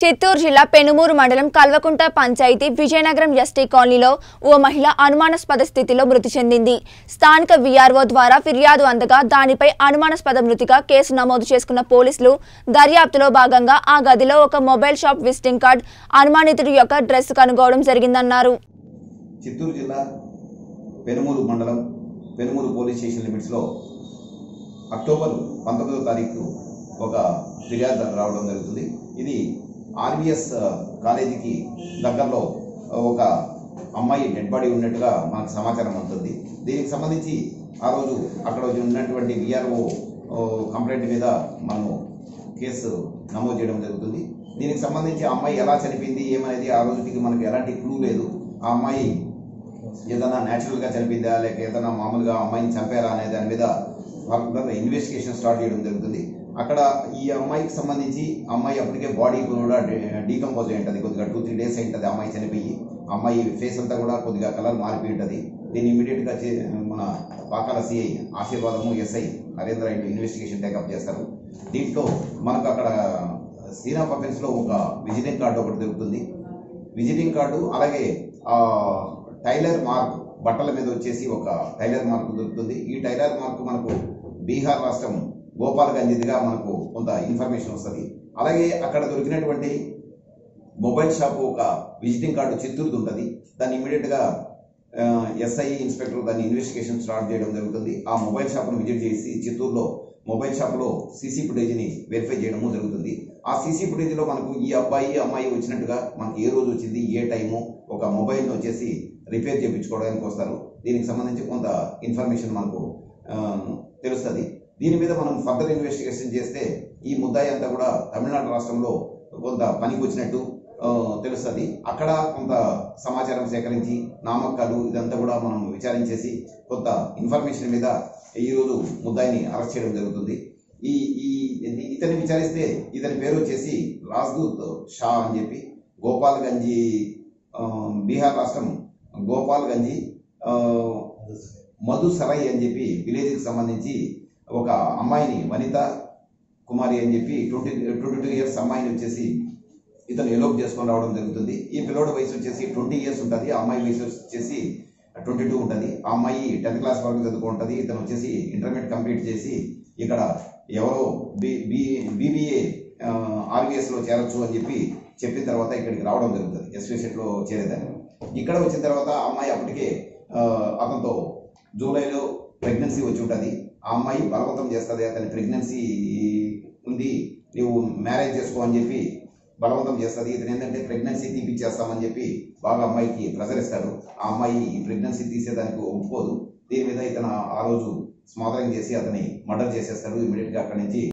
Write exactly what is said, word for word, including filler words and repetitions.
చిత్తూరు జిల్లా పెనుమూరు మండలం కల్వకుంట పంచాయతీ విజయనగరం ఎస్టీ కాలనీలో ఓ మహిళ అనుమానాస్పద స్థితిలో మృతి చెందింది. స్థానిక వీఆర్ఓ ద్వారా ఫిర్యాదు అందగా దానిపై అనుమానాస్పద మృతిగా కేసు నమోదు చేసుకున్న పోలీసులు దర్యాప్తులో భాగంగా ఆ గదిలో ఒక మొబైల్ షాప్ విజిటింగ్ కార్డ్, అనుమానితుడి యొక్క డ్రెస్ కనుగొనడం జరిగిందన్నారు. చిత్తూరు జిల్లా పెనుమూరు మండలం పెనుమూరు పోలీస్ స్టేషన్ లిమిట్స్ లో అక్టోబర్ పంతొమ్మిదవ తారీఖు ఒక ఫిర్యాదు రావడం జరుగుతుంది. ఇది ఆర్బిఎస్ కాలేజీకి దగ్గరలో ఒక అమ్మాయి డెడ్ బాడీ ఉన్నట్టుగా మనకు సమాచారం అందుతుంది. దీనికి సంబంధించి ఆ రోజు అక్కడ ఉన్నటువంటి విఆర్ఓ కంప్లైంట్ మీద మనము కేసు నమోదు చేయడం జరుగుతుంది. దీనికి సంబంధించి ఆ అమ్మాయి ఎలా చనిపోయింది ఏమనేది ఆ రోజుకి మనకు ఎలాంటి క్లూ లేదు. ఆ అమ్మాయి ఏదైనా న్యాచురల్గా చనిపోయిందా లేక ఏదైనా మామూలుగా అమ్మాయిని చంపారా అనే దాని మీద ఇన్వెస్టిగేషన్ స్టార్ట్ చేయడం జరుగుతుంది. అక్కడ ఈ అమ్మాయికి సంబంధించి అమ్మాయి అప్పటికే బాడీ కూడా డీకంపోజ్ అయి ఉంటుంది. కొద్దిగా టూ త్రీ డేస్ అయి ఉంటుంది అమ్మాయి చనిపోయి. అమ్మాయి ఫేస్ అంతా కూడా కొద్దిగా కలర్ మారిపోయి ఉంటుంది. దీన్ని ఇమీడియట్గా మన Pakala CI Ashirvadam SI Narendra investigation take up చేస్తారు. దీంట్లో మనకు అక్కడ సీన్ ఆఫ్ అఫెన్స్లో ఒక విజిటింగ్ కార్డు ఒకటి దొరుకుతుంది. విజిటింగ్ కార్డు అలాగే టైలర్ మార్క్ బట్టల మీద వచ్చేసి ఒక టైలర్ మార్క్ దొరుకుతుంది. ఈ టైలర్ మార్క్ మనకు బీహార్ రాష్ట్రం గోపాల్గంజ్దిగా మనకు కొంత ఇన్ఫర్మేషన్ వస్తుంది. అలాగే అక్కడ దొరికినటువంటి మొబైల్ షాపు ఒక విజిటింగ్ కార్డు చిత్తూరుది ఉంటుంది. దాన్ని ఇమీడియట్గా ఎస్ఐ ఇన్స్పెక్టర్ దాన్ని ఇన్వెస్టిగేషన్ స్టార్ట్ చేయడం జరుగుతుంది. ఆ మొబైల్ షాప్ను విజిట్ చేసి చిత్తూరులో మొబైల్ షాప్లో సీసీ ఫుటేజ్ని వెరిఫై చేయడము జరుగుతుంది. ఆ సీసీ ఫుటేజ్లో మనకు ఈ అబ్బాయి అమ్మాయి వచ్చినట్టుగా మనకి ఏ రోజు వచ్చింది ఏ టైము ఒక మొబైల్ని వచ్చేసి రిపేర్ చేయించుకోవడానికి వస్తారు. దీనికి సంబంధించి కొంత ఇన్ఫర్మేషన్ మనకు తెలుస్తుంది. దీని మీద మనం ఫర్దర్ ఇన్వెస్టిగేషన్ చేస్తే ఈ ముద్దాయి అంతా కూడా తమిళనాడు రాష్ట్రంలో కొంత పనికి వచ్చినట్టు తెలుస్తుంది. అక్కడ కొంత సమాచారం సేకరించి నామకాలు ఇదంతా కూడా మనం విచారించేసి కొంత ఇన్ఫర్మేషన్ మీద ఈరోజు ముద్దాయిని అరెస్ట్ చేయడం జరుగుతుంది. ఈ ఈ ఇతన్ని విచారిస్తే ఇతని పేరు వచ్చేసి రాజ్దూత్ షా అని చెప్పి గోపాల్గంజి బీహార్ రాష్ట్రం గోపాల్గంజి మధుసరై అని చెప్పి విలేజ్కి సంబంధించి ఒక అమ్మాయిని వనిత కుమారి అని చెప్పి ట్వంటీ ట్వంటీ టూ ఇయర్స్ అమ్మాయిని వచ్చేసి ఇతను ఎలోప్ చేసుకొని రావడం జరుగుతుంది. ఈ పిల్లోడి వయసు వచ్చేసి ట్వంటీ ఇయర్స్ ఉంటుంది. ఆ అమ్మాయి వయసు వచ్చేసి ట్వంటీ టూ ఉంటుంది. ఆ అమ్మాయి టెన్త్ క్లాస్ వరకు చదువుకుంటుంది. ఇతను వచ్చేసి ఇంటర్మీడియట్ కంప్లీట్ చేసి ఇక్కడ ఎవరో బి బి బీబీఏ ఆర్బిఎస్లో చేరొచ్చు అని చెప్పి చెప్పిన తర్వాత ఇక్కడికి రావడం జరుగుతుంది. ఎస్విసెట్లో చేరేదాన్ని. ఇక్కడ వచ్చిన తర్వాత అమ్మాయి అప్పటికే అతనితో జూలైలో ప్రెగ్నెన్సీ వచ్చి ఉంటుంది. ఆ అమ్మాయి బలవంతం చేస్తుంది. అతని ప్రెగ్నెన్సీ ఉంది నీవు మ్యారేజ్ చేసుకో అని చెప్పి బలవంతం చేస్తుంది. ఇతను ఏంటంటే ప్రెగ్నెన్సీ తీపిచ్చేస్తామని చెప్పి బాగా అమ్మాయికి ప్రెజర్ ఇస్తాడు. ఆ అమ్మాయి ఈ ప్రెగ్నెన్సీ తీసేదానికి ఒప్పుకోదు. దీని మీద ఇతను ఆ రోజు స్మాదరింగ్ చేసి అతని మర్డర్ చేసేస్తాడు. ఇమీడియట్గా అక్కడి నుంచి